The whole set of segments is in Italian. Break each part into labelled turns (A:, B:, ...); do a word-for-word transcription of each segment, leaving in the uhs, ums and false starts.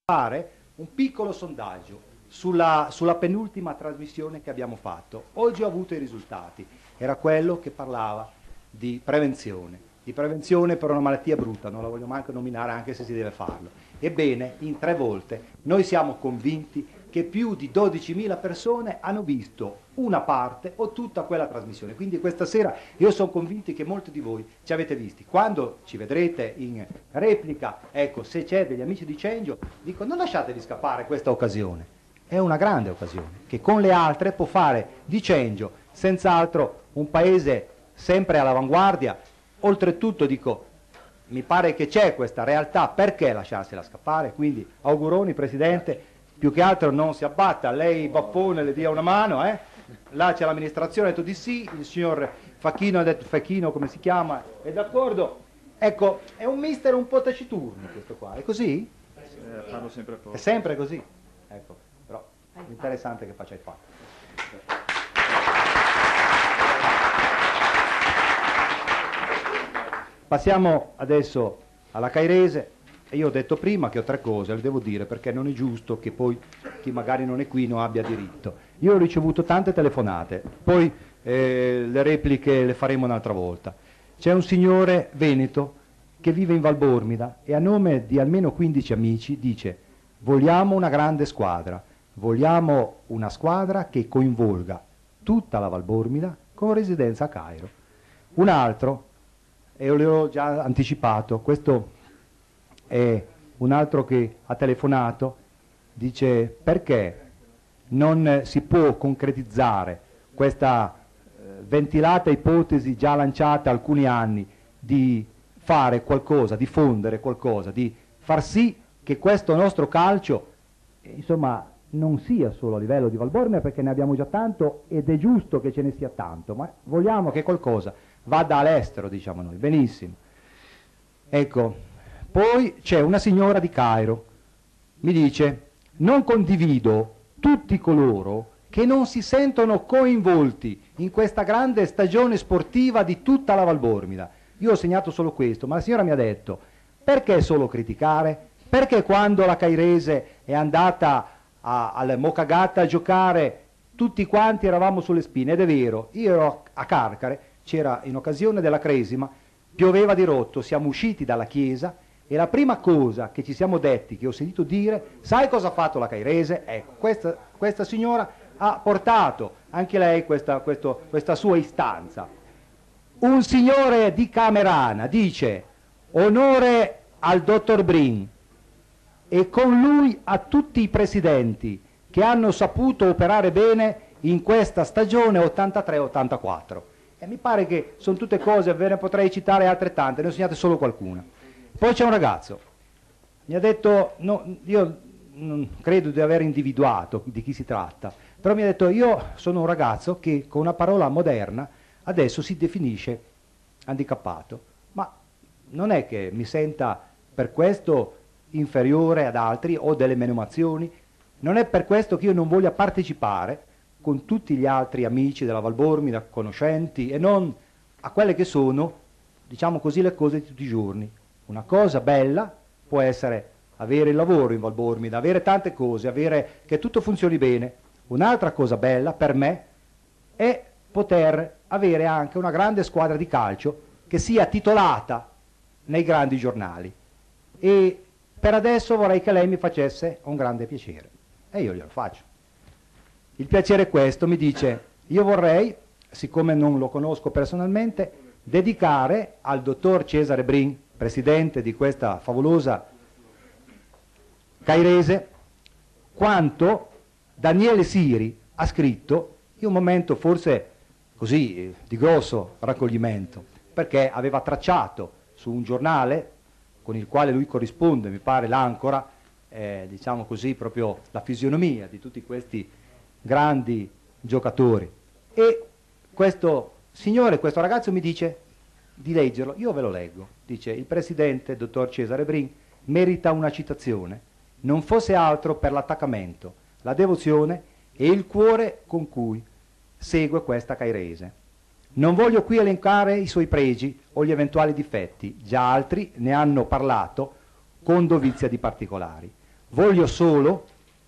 A: fare un piccolo sondaggio sulla, sulla penultima trasmissione che abbiamo fatto. Oggi ho avuto i risultati, era quello che parlava di prevenzione, di prevenzione per una malattia brutta, non la voglio manco nominare anche se si deve farlo. Ebbene, in tre volte noi siamo convinti che più di dodicimila persone hanno visto una parte o tutta quella trasmissione. Quindi questa sera io sono convinto che molti di voi ci avete visti. Quando ci vedrete in replica, ecco, se c'è degli amici di Cengio, dico non lasciatevi scappare questa occasione. È una grande occasione che con le altre può fare di Cengio senz'altro un paese sempre all'avanguardia. Oltretutto dico, mi pare che c'è questa realtà, perché lasciarsela scappare? Quindi auguroni Presidente, più che altro non si abbatta, lei Bappone le dia una mano, eh? Là c'è l'amministrazione, ha detto di sì, il signor Facchino ha detto, Facchino come si chiama, è d'accordo. Ecco, è un mister un po' taciturno questo qua, è così?
B: Eh, parlo sempre poco.
A: È sempre così, ecco, però interessante che faccia il fatto. Passiamo adesso alla Cairese. E io ho detto prima che ho tre cose, le devo dire perché non è giusto che poi chi magari non è qui non abbia diritto. Io ho ricevuto tante telefonate, poi eh, le repliche le faremo un'altra volta. C'è un signore veneto che vive in Valbormida e a nome di almeno quindici amici dice: vogliamo una grande squadra, vogliamo una squadra che coinvolga tutta la Valbormida con residenza a Cairo. Un altro, e io l'ho già anticipato, questo è un altro che ha telefonato, dice: perché non si può concretizzare questa eh, ventilata ipotesi già lanciata alcuni anni di fare qualcosa, di fondere qualcosa, di far sì che questo nostro calcio eh, insomma non sia solo a livello di Valbormida, perché ne abbiamo già tanto ed è giusto che ce ne sia tanto, ma vogliamo che qualcosa vada all'estero, diciamo noi. Benissimo. Ecco. Poi c'è una signora di Cairo, mi dice: non condivido tutti coloro che non si sentono coinvolti in questa grande stagione sportiva di tutta la Valbormida. Io ho segnato solo questo, ma la signora mi ha detto: perché solo criticare? Perché quando la Cairese è andata a, al Mocagata a giocare tutti quanti eravamo sulle spine? Ed è vero, io ero a Carcare, c'era in occasione della Cresima, pioveva di rotto, siamo usciti dalla chiesa. E la prima cosa che ci siamo detti, che ho sentito dire: sai cosa ha fatto la Cairese? Ecco, questa, questa signora ha portato anche lei questa, questo, questa sua istanza. Un signore di Camerana dice: onore al dottor Brin e con lui a tutti i presidenti che hanno saputo operare bene in questa stagione ottantatré ottantaquattro. E mi pare che sono tutte cose, ve ne potrei citare altrettante, ne ho segnate solo qualcuna. Poi c'è un ragazzo, mi ha detto, no, io non credo di aver individuato di chi si tratta, però mi ha detto: io sono un ragazzo che con una parola moderna adesso si definisce handicappato, ma non è che mi senta per questo inferiore ad altri o delle menomazioni, non è per questo che io non voglia partecipare con tutti gli altri amici della Valbormida, conoscenti, e non a quelle che sono, diciamo così, le cose di tutti i giorni. Una cosa bella può essere avere il lavoro in Valbormida, avere tante cose, avere che tutto funzioni bene. Un'altra cosa bella per me è poter avere anche una grande squadra di calcio che sia titolata nei grandi giornali. E per adesso vorrei che lei mi facesse un grande piacere. E io glielo faccio. Il piacere è questo, mi dice: io vorrei, siccome non lo conosco personalmente, dedicare al dottor Cesare Brin, presidente di questa favolosa Cairese, quanto Daniele Siri ha scritto in un momento forse così di grosso raccoglimento, perché aveva tracciato su un giornale con il quale lui corrisponde, mi pare l'Ancora, eh, diciamo così, proprio la fisionomia di tutti questi grandi giocatori. E questo signore, questo ragazzo mi dice di leggerlo, io ve lo leggo. Dice: il presidente, dottor Cesare Brin, merita una citazione, non fosse altro per l'attaccamento, la devozione e il cuore con cui segue questa Cairese. Non voglio qui elencare i suoi pregi o gli eventuali difetti, già altri ne hanno parlato con dovizia di particolari. voglio solo,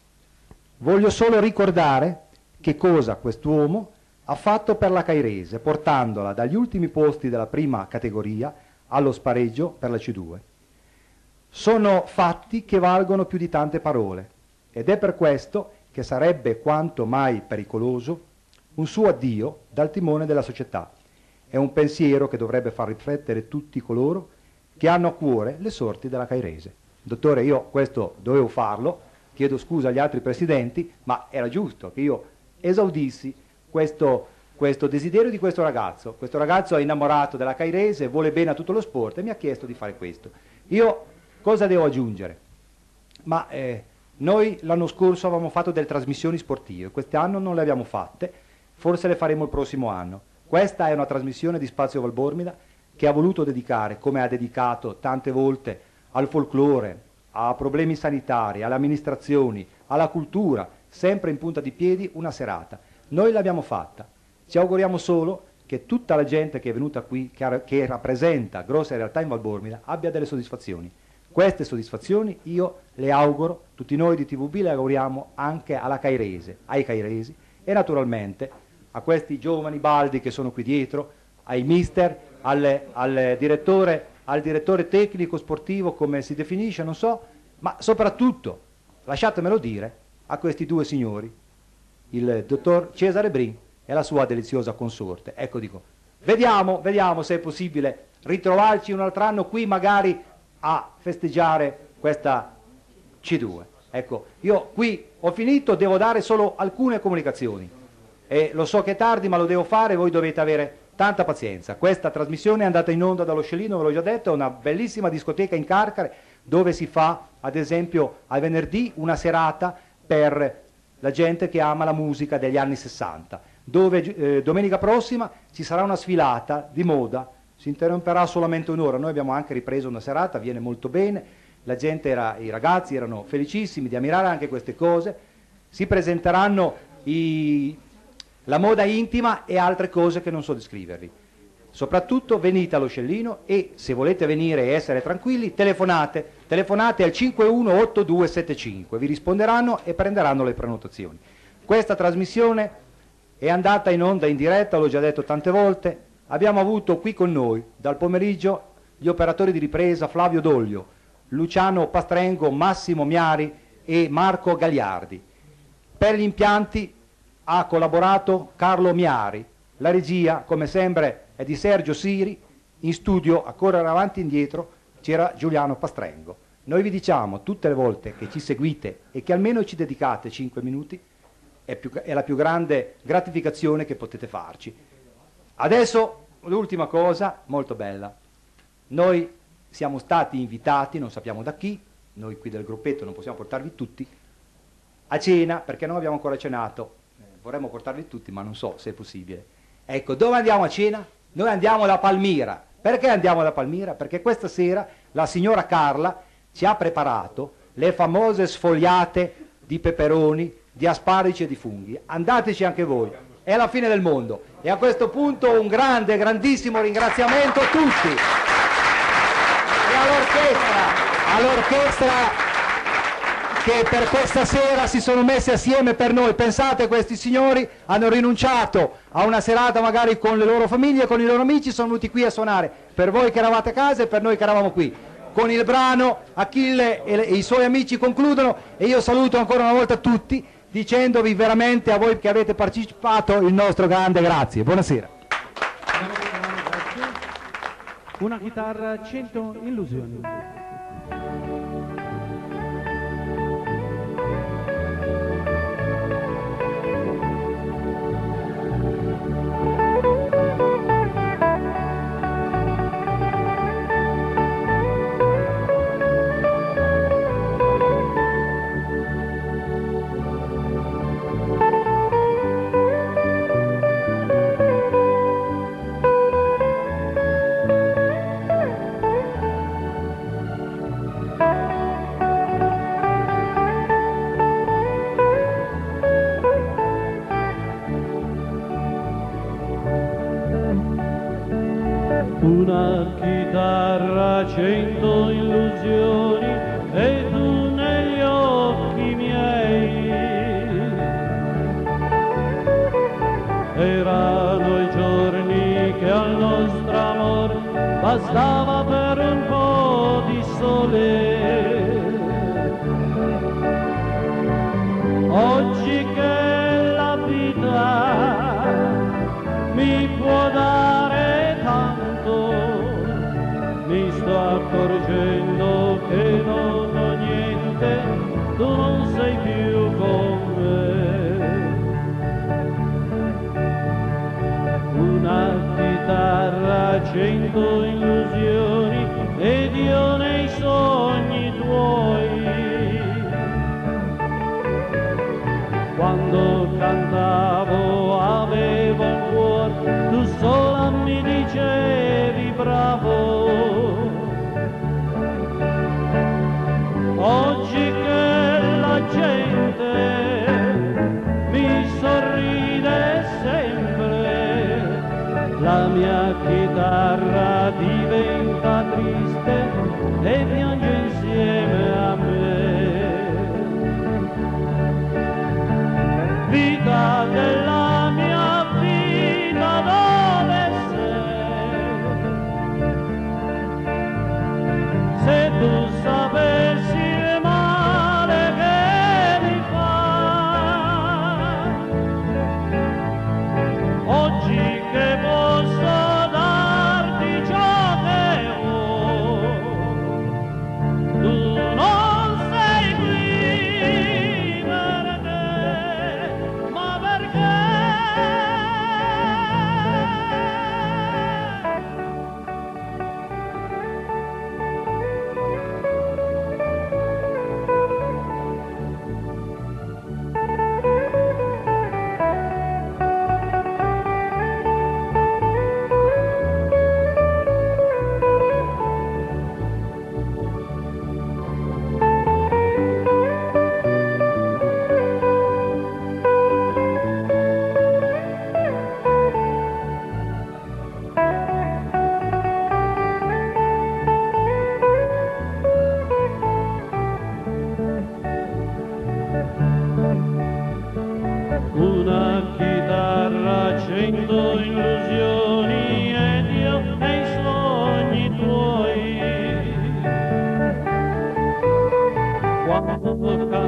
A: voglio solo ricordare che cosa quest'uomo ha fatto per la Cairese, portandola dagli ultimi posti della prima categoria allo spareggio per la C due. Sono fatti che valgono più di tante parole ed è per questo che sarebbe quanto mai pericoloso un suo addio dal timone della società. È un pensiero che dovrebbe far riflettere tutti coloro che hanno a cuore le sorti della Cairese. Dottore, io questo dovevo farlo, chiedo scusa agli altri presidenti, ma era giusto che io esaudissi questo, questo desiderio di questo ragazzo. Questo ragazzo è innamorato della Cairese, vuole bene a tutto lo sport e mi ha chiesto di fare questo. Io cosa devo aggiungere? Ma eh, noi l'anno scorso avevamo fatto delle trasmissioni sportive, quest'anno non le abbiamo fatte, forse le faremo il prossimo anno. Questa è una trasmissione di Spazio Valbormida che ha voluto dedicare, come ha dedicato tante volte, al folklore, a problemi sanitari, alle amministrazioni, alla cultura, sempre in punta di piedi, una serata. Noi l'abbiamo fatta. Ci auguriamo solo che tutta la gente che è venuta qui, che, che rappresenta grosse realtà in Valbormida, abbia delle soddisfazioni. Queste soddisfazioni io le auguro, tutti noi di T V B le auguriamo anche alla Cairese, ai cairesi e naturalmente a questi giovani baldi che sono qui dietro, ai mister, al, al, direttore, al direttore tecnico sportivo, come si definisce, non so, ma soprattutto, lasciatemelo dire, a questi due signori, il dottor Cesare Brin e la sua deliziosa consorte. Ecco, dico, vediamo, vediamo se è possibile ritrovarci un altro anno qui magari a festeggiare questa C due. Ecco, io qui ho finito, devo dare solo alcune comunicazioni. E lo so che è tardi, ma lo devo fare, voi dovete avere tanta pazienza. Questa trasmissione è andata in onda dallo Scellino, ve l'ho già detto, è una bellissima discoteca in Carcare dove si fa, ad esempio, al venerdì una serata per la gente che ama la musica degli anni sessanta, dove eh, domenica prossima ci sarà una sfilata di moda, si interromperà solamente un'ora, noi abbiamo anche ripreso una serata, viene molto bene, la gente era, i ragazzi erano felicissimi di ammirare anche queste cose, si presenteranno i... la moda intima e altre cose che non so descrivervi. Soprattutto venite allo Scellino e se volete venire e essere tranquilli telefonate, telefonate al cinque uno otto due sette cinque, vi risponderanno e prenderanno le prenotazioni. Questa trasmissione è andata in onda in diretta, l'ho già detto tante volte, abbiamo avuto qui con noi dal pomeriggio gli operatori di ripresa Flavio Doglio, Luciano Pastrengo, Massimo Miari e Marco Gagliardi. Per gli impianti ha collaborato Carlo Miari, la regia come sempre è di Sergio Siri, in studio a correre avanti e indietro c'era Giuliano Pastrengo. Noi vi diciamo tutte le volte che ci seguite e che almeno ci dedicate cinque minuti, è, più, è la più grande gratificazione che potete farci. Adesso l'ultima cosa, molto bella, noi siamo stati invitati, non sappiamo da chi, noi qui del gruppetto non possiamo portarvi tutti, a cena perché non abbiamo ancora cenato. Vorremmo portarvi tutti, ma non so se è possibile. Ecco, dove andiamo a cena? Noi andiamo da Palmira. Perché andiamo da Palmira? Perché questa sera la signora Carla ci ha preparato le famose sfogliate di peperoni, di asparici e di funghi. Andateci anche voi, è la fine del mondo. E a questo punto un grande, grandissimo ringraziamento a tutti. E all'orchestra, all'orchestra che per questa sera si sono messi assieme per noi. Pensate, questi signori hanno rinunciato a una serata magari con le loro famiglie, con i loro amici, sono venuti qui a suonare per voi che eravate a casa e per noi che eravamo qui. Con il brano Achille e, le, e i suoi amici concludono e io saluto ancora una volta tutti dicendovi veramente a voi che avete partecipato il nostro grande grazie. Buonasera.
B: Una chitarra, cento illusioni.
C: Una chitarra, cento illusioni e tu negli occhi bastava per un po' di sole. Oggi che la vita mi può dare tanto, mi sto accorgendo che non ho niente, tu non sei più con me. Una chitarra, cento illusioni ed io nei sogni tuoi. Quando cantavo avevo un cuore, tu sola mi dicevi bravo. Oggi che la gente mi sorride sempre, la mia chitarra diventa triste e piange insieme a me. Vita della mia vita, dove sei? Se tu sapessi il male che mi fai, oggi che posso darti ciò che ho, tu non sei qui per te, ma perché? Una chitarra, cento illusioni ed io nei sogni tuoi. Quando